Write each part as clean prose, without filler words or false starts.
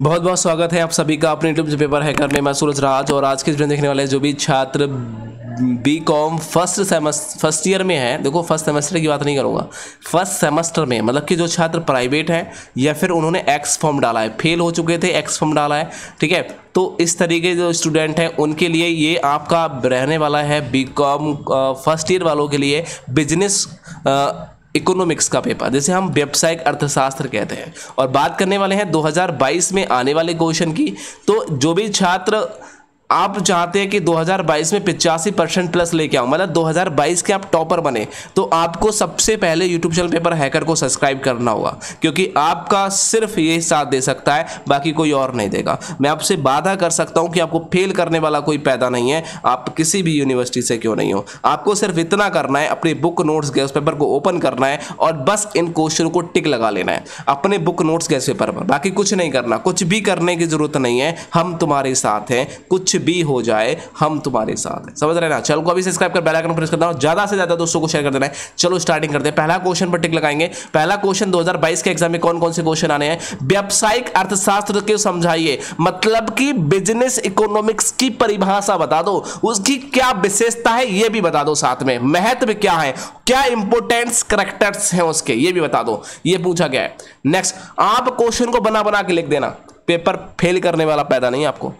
बहुत बहुत स्वागत है आप सभी का अपने यूट्यूब पेपर हैकर में। मैं सूरज राज और आज के वीडियो देखने वाले जो भी छात्र बीकॉम फर्स्ट ईयर में है, देखो फर्स्ट सेमेस्टर की बात नहीं करूँगा, फर्स्ट सेमेस्टर में मतलब कि जो छात्र प्राइवेट है या फिर उन्होंने एक्स फॉर्म डाला है, फेल हो चुके थे, एक्स फॉर्म डाला है, ठीक है। तो इस तरीके जो स्टूडेंट हैं उनके लिए ये आपका रहने वाला है बीकॉम फर्स्ट ईयर वालों के लिए बिजनेस इकोनॉमिक्स का पेपर, जिसे हम व्यावसायिक अर्थशास्त्र कहते हैं। और बात करने वाले हैं 2022 में आने वाले क्वेश्चन की। तो जो भी छात्र आप चाहते हैं कि 2022 में 85% प्लस लेके आओ, मतलब 2022 के आप टॉपर बने, तो आपको सबसे पहले यूट्यूब चैनल पेपर हैकर को सब्सक्राइब करना होगा, क्योंकि आपका सिर्फ ये साथ दे सकता है, बाकी कोई और नहीं देगा। मैं आपसे वादा कर सकता हूं कि आपको फेल करने वाला कोई पैदा नहीं है, आप किसी भी यूनिवर्सिटी से क्यों नहीं हो। आपको सिर्फ इतना करना है, अपने बुक नोट्स गैस पेपर को ओपन करना है और बस इन क्वेश्चन को टिक लगा लेना है अपने बुक नोट्स गैस पेपर पर, बाकी कुछ नहीं करना, कुछ भी करने की जरूरत नहीं है। हम तुम्हारे साथ हैं, कुछ भी हो जाए हम तुम्हारे साथ हैं, समझ रहे ना। चैनल को अभी सब्सक्राइब कर बेल आइकन प्रेस करना और ज्यादा से ज्यादा दोस्तों को शेयर कर देना है। चलो स्टार्टिंग करते हैं। पहला क्वेश्चन पर टिक लगाएंगे। पहला क्वेश्चन 2022 के एग्जाम में कौन कौन से क्वेश्चन आने हैं। व्यावसायिक अर्थशास्त्र के समझाइए, मतलब कि बिजनेस इकोनॉमिक्स की परिभाषा बता दो, उसकी क्या विशेषता है ये भी बता दो, साथ में महत्व क्या है, क्या इंपोर्टेंस कैरेक्टर्स हैं उसके, ये भी बता दो। ये पूछा गया है। नेक्स्ट, आप क्वेश्चन को बना बना के लिख देना, पेपर फेल करने वाला पैदा नहीं आपको।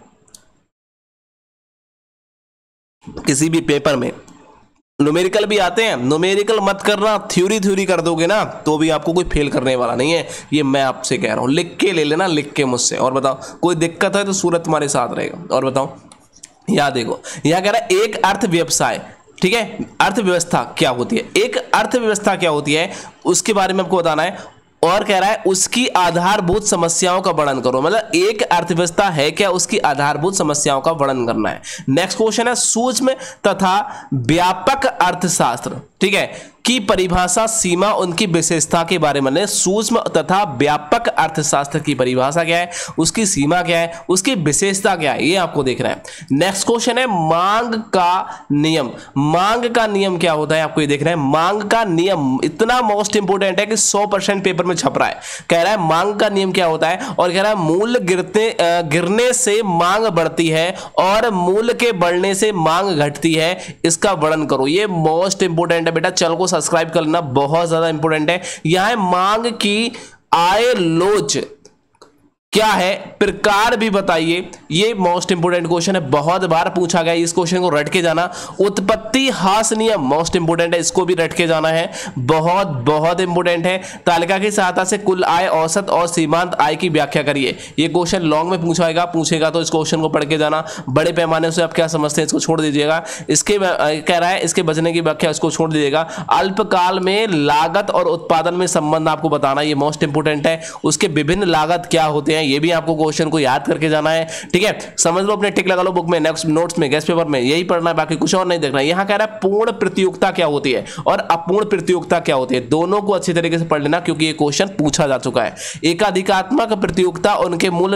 किसी भी पेपर में न्यूमेरिकल भी आते हैं, न्यूमेरिकल मत करना, थ्योरी कर दोगे ना तो भी आपको कोई फेल करने वाला नहीं है, ये मैं आपसे कह रहा हूं। लिख के ले लेना, लिख के मुझसे। और बताओ कोई दिक्कत है तो सूरत तुम्हारे साथ रहेगा। और बताओ, यहां देखो, यहां कह रहा है एक अर्थ व्यवसाय, ठीक है, अर्थव्यवस्था क्या होती है, एक अर्थव्यवस्था क्या होती है उसके बारे में आपको बताना है। और कह रहा है उसकी आधारभूत समस्याओं का वर्णन करो, मतलब एक अर्थव्यवस्था है क्या, उसकी आधारभूत समस्याओं का वर्णन करना है। नेक्स्ट क्वेश्चन है सूक्ष्म तथा व्यापक अर्थशास्त्र, ठीक है, की परिभाषा, सीमा, उनकी विशेषता के बारे में। सूक्ष्म तथा व्यापक अर्थशास्त्र की परिभाषा क्या है, उसकी सीमा क्या है, उसकी विशेषता क्या है, ये आपको देखना है। नेक्स्ट क्वेश्चन है मांग का नियम। मांग का नियम क्या होता है आपको ये देखना है। मांग का नियम इतना मोस्ट इंपोर्टेंट है कि 100% पेपर में छप रहा है। कह रहा है मांग का नियम क्या होता है, और कह रहा है मूल्य गिरने से मांग बढ़ती है और मूल्य के बढ़ने से मांग घटती है, इसका वर्णन करो। ये मोस्ट इंपोर्टेंट है बेटा, चल को सब्सक्राइब कर लेना, बहुत ज्यादा इंपॉर्टेंट है। यहां है मांग की आय लोच क्या है, प्रकार भी बताइए। ये मोस्ट इंपोर्टेंट क्वेश्चन है, बहुत बार पूछा गया, इस क्वेश्चन को रट के जाना। उत्पत्ति ह्रास नियम मोस्ट इंपोर्टेंट है, इसको भी रट के जाना है, बहुत बहुत इंपोर्टेंट है। तालिका की सहायता से कुल आय, औसत और सीमांत आय की व्याख्या करिए। ये क्वेश्चन लॉन्ग में पूछेगा तो इस क्वेश्चन को पढ़ के जाना। बड़े पैमाने से आप क्या समझते हैं इसको छोड़ दीजिएगा। इसके कह रहा है इसके बचने की व्याख्या, इसको छोड़ दीजिएगा। अल्पकाल में लागत और उत्पादन में संबंध आपको बताना, ये मोस्ट इंपोर्टेंट है। उसके विभिन्न लागत क्या होते हैं ये भी आपको क्वेश्चन को याद करके जाना है, ठीक है। समझ लो, अपने टिक लगा लो बुक में, नेक्स्ट नोट्स में, गेस्ट पेपर में, यही पढ़ना है, बाकी कुछ और नहीं देखना। यहां कह रहा है पूर्ण प्रतियोगिता क्या होती है और अपूर्ण प्रतियोगिता क्या होती है, दोनों को अच्छी तरीके से पढ़ लेना, क्योंकि ये क्वेश्चन पूछा जा चुका है। एकाधिकात्मक प्रतियोगिता, उनके मूल्य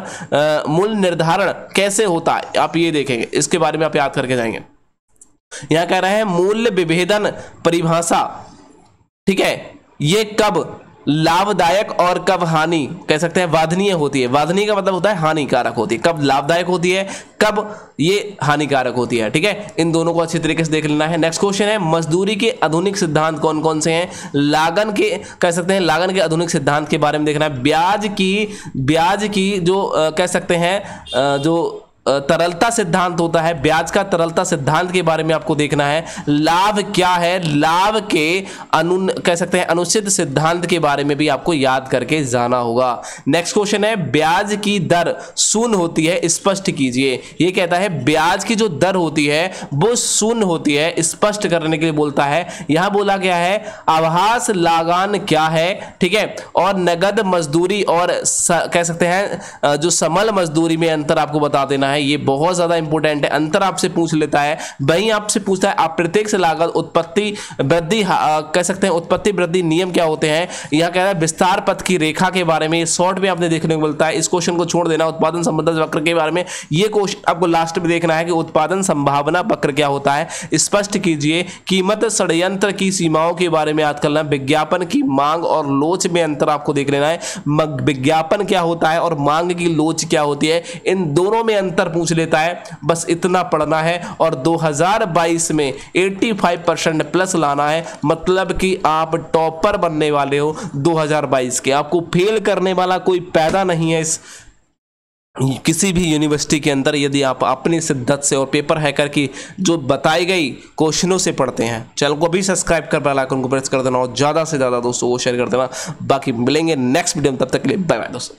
निर्धारण कैसे होता है आप ये देखेंगे, इसके बारे में आप याद करके जाएंगे। यहां कह रहा है मूल्य विभेदन परिभाषा, ठीक है, ये कब लाभदायक और कब हानि कह सकते हैं वांछनीय होती है। वांछनीय का मतलब होता है हानिकारक होती है, कब लाभदायक होती है, कब ये हानिकारक होती है, ठीक है। इन दोनों को अच्छी तरीके से देख लेना है। नेक्स्ट क्वेश्चन है मजदूरी के आधुनिक सिद्धांत कौन कौन से हैं। लागन के कह सकते हैं, लागन के आधुनिक सिद्धांत के बारे में देखना है। ब्याज की जो कह सकते हैं जो तरलता सिद्धांत होता है, ब्याज का तरलता सिद्धांत के बारे में आपको देखना है। लाभ क्या है, लाभ के कह सकते हैं अनुचित सिद्धांत के बारे में भी आपको याद करके जाना होगा। नेक्स्ट क्वेश्चन है ब्याज की दर शून्य होती है, स्पष्ट कीजिए। ये कहता है ब्याज की जो दर होती है वो शून्य होती है, स्पष्ट करने के लिए बोलता है। यहां बोला गया है आभास लगान क्या है, ठीक है, और नगद मजदूरी और कह सकते हैं जो समल मजदूरी में अंतर आपको बता देना है। है, ये बहुत ज्यादा इंपॉर्टेंट है। अंतर आपसे पूछ लेता है। वहीं आपसे पूछता है अप्रत्यक्ष लागत उत्पत्ति वृद्धि कह सकते हैं, उत्पत्ति वृद्धि नियम क्या होते हैं। यह कह रहा है विस्तार पथ की रेखा के बारे में, शॉर्ट में आपने देखने को मिलता है। इस क्वेश्चन को छोड़ देना। उत्पादन संभावना वक्र के बारे में ये क्वेश्चन आपको लास्ट में देखना है कि उत्पादन संभावना वक्र क्या होता है, स्पष्ट कीजिए। कीमत षड्यंत्र की सीमाओं के बारे में याद करना। विज्ञापन की मांग और लोच में अंतर आपको देख लेना है। विज्ञापन क्या होता है और मांग की लोच क्या होती है, इन दोनों में अंतर पूछ लेता है। बस इतना पढ़ना है और 2022 में 85% प्लस लाना है। मतलब कि आप टॉपर बनने वाले हो 2022 के। आपको फेल करने वाला कोई पैदा नहीं है इस किसी भी यूनिवर्सिटी के अंदर, यदि आप अपनी शिद्दत से और पेपर हैकर की जो बताई गई क्वेश्चनों से पढ़ते हैं। चैनल को भी सब्सक्राइब कर बेल आइकन को प्रेस कर देना और ज़्यादा से ज़्यादा दोस्तों को शेयर कर देना। बाकी मिलेंगे नेक्स्ट वीडियो में, तब तक के लिए बाय बाय दोस्तों।